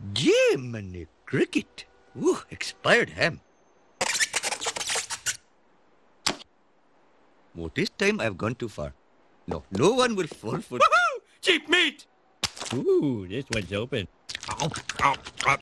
Jiminy cricket. Ooh, expired ham. Oh, this time I've gone too far. No one will fall for... Woohoo! Cheap meat! Ooh, this one's open. Ow, ow, ow.